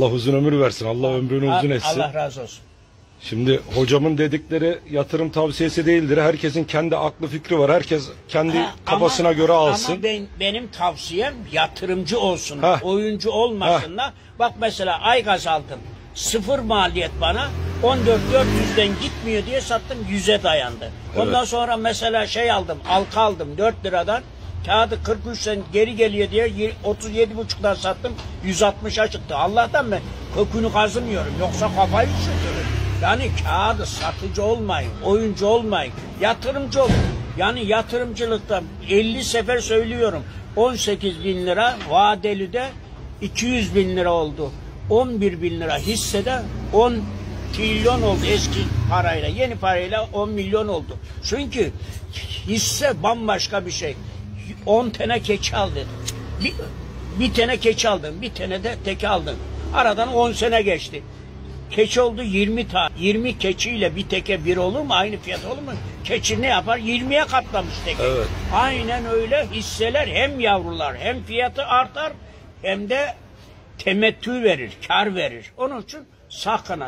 Allah uzun ömür versin. Allah ömrünü uzun etsin. Allah razı olsun. Şimdi hocamın dedikleri yatırım tavsiyesi değildir. Herkesin kendi aklı fikri var. Herkes kendi kafasına göre alsın. Ama benim tavsiyem yatırımcı olsunlar. Oyuncu olmasınlar. Bak mesela Aygaz aldım. Sıfır maliyet bana. 14.400'den gitmiyor diye sattım, 100'e dayandı. Ondan sonra mesela şey aldım, halka aldım 4 liradan. Kağıdı 43'ten geri geliyor diye 37,5'dan sattım, 160'a çıktı. Allah'tan ben kökünü kazımıyorum, yoksa kafayı üşütürüm. Yani kağıdı satıcı olmayın, oyuncu olmayın, yatırımcı olun. Yani yatırımcılıkta 50 sefer söylüyorum, 18 bin lira vadeli de 200 bin lira oldu. 11 bin lira hissede 10 trilyon oldu eski parayla. Yeni parayla 10 milyon oldu. Çünkü hisse bambaşka bir şey. 10 tane keçi aldın. Bir tane keçi aldın. Bir tane de teke aldın. Aradan 10 sene geçti. Keçi oldu 20 tane. 20 keçiyle bir teke bir olur mu? Aynı fiyat olur mu? Keçi ne yapar? 20'ye katlamış teke. Evet. Aynen öyle hisseler hem yavrular hem fiyatı artar hem de temettü verir, kar verir. Onun için sakına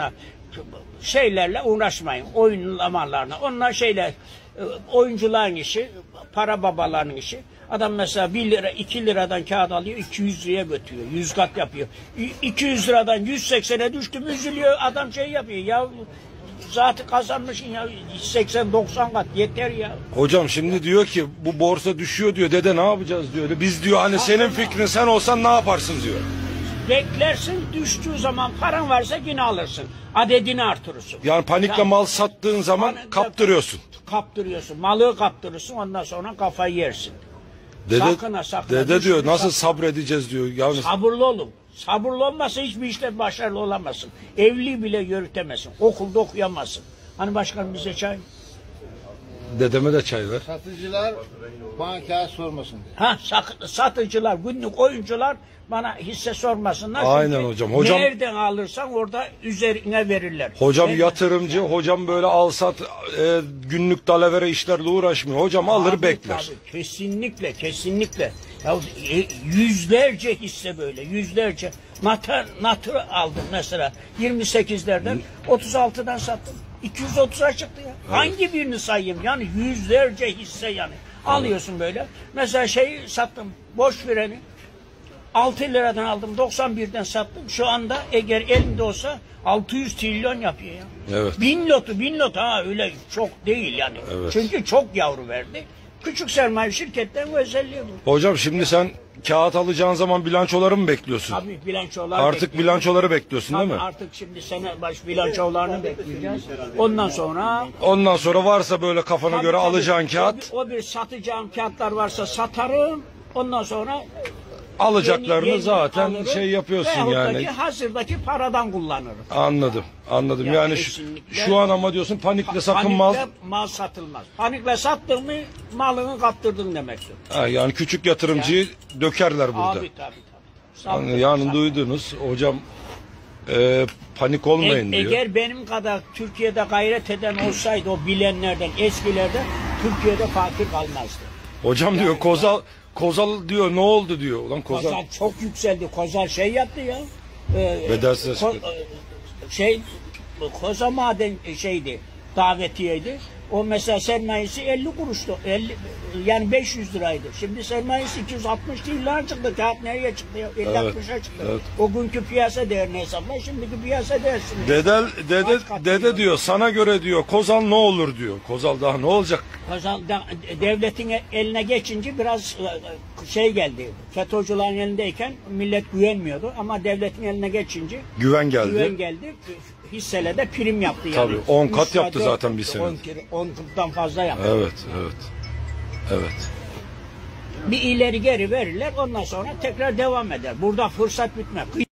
şeylerle uğraşmayın. Oyunlamalarına. Onlar şeyler oyuncuların işi, para babalarının işi. Adam mesela 1 lira 2 liradan kağıt alıyor, 200 liraya götürüyor. 100 kat yapıyor. 200 liradan 180'e düştü mü üzülüyor. Adam şey yapıyor. Ya zaten kazanmışsın ya 80-90 kat yeter ya. Hocam şimdi diyor ki bu borsa düşüyor diyor. Dede ne yapacağız diyor. Biz diyor hani senin fikrin, sen olsan ne yaparsın diyor. Beklersin, düştüğü zaman paran varsa yine alırsın. Adedini artırırsın. Yani panikle mal sattığın zaman kaptırıyorsun. Kaptırıyorsun. Malı kaptırırsın, ondan sonra kafayı yersin. Sakına. Dede diyor nasıl sabredeceğiz diyor. Yani... Sabırlı olun. Sabırlı olmazsa hiçbir işte başarılı olamazsın. Evli bile yürütemezsin. Okulda okuyamazsın. Hani başkanım bize çay? Dedeme de çay ver. Satıcılar bana kağıt sormasın diye. Satıcılar, günlük oyuncular bana hisse sormasınlar. Aynen hocam. Nereden alırsan orada üzerine verirler. Hocam yatırımcı, hocam böyle al sat günlük dalavere işlerle uğraşmıyor. Hocam alır bekler. Tabii, kesinlikle. Ya, yüzlerce hisse böyle, yüzlerce. Natır aldım mesela 28'lerden 36'dan sattım. 230'a çıktı ya. Evet. Hangi birini sayayım? Yani yüzlerce hisse yani. Alıyorsun böyle. Mesela şeyi sattım. Boş freni. 6 liradan aldım. 91'den sattım. Şu anda eğer elimde olsa 600 trilyon yapıyor ya. Evet. 1000 lot ha, öyle çok değil yani. Evet. Çünkü çok yavru verdi. Küçük sermaye şirketten bu özelliği bu. Hocam şimdi sen kağıt alacağın zaman bilançoları mı bekliyorsun? Tabii bilançolar artık bekliyorum. Bilançoları bekliyorsun tabii, değil mi? Artık şimdi sene baş bilançolarını bekleyeceğiz. Ondan sonra varsa böyle kafana göre alacağın kağıt. O bir satacağım kağıtlar varsa satarım. Ondan sonra alacaklarını zaten alırım, şey yapıyorsun yani. Hazırdaki paradan kullanırım. Anladım. Yani şu an ama diyorsun panikle sakın mal satılmaz. Panikle sattın mı malını kaptırdın demektir. Yani küçük yatırımcıyı dökerler burada. Tabii. Yani duydunuz hocam, panik olmayın diyor. Eğer benim kadar Türkiye'de gayret eden olsaydı o bilenlerden eskilerden Türkiye'de fakir kalmazdı. Hocam diyor Kozal diyor ne oldu diyor. Ulan Kozal çok yükseldi. Kozal şey yaptı ya. Bedelsiz Kozal maden şeydi. Davetiyeydi. O mesela sermayesi 50 kuruştu. Yani 500 liraydı. Şimdi sermayesi 260 lira çıktı. Kağıt nereye çıktı? 50-60'a çıktı. Evet. O günkü piyasa değerini hesapla. Şimdiki piyasa değersini. Dede diyor sana göre diyor Kozal ne olur diyor. Kozal daha ne olacak? Kozal devletin eline geçince biraz şey geldi. FETÖ'cülerin elindeyken millet güvenmiyordu ama devletin eline geçince güven geldi. Hisselerde prim yaptı yani. Tabii 10 kat yaptı zaten bir sene. 10 kattan fazla yaptı. Evet. Bir ileri geri verirler, ondan sonra tekrar devam eder. Burada fırsat bitmez.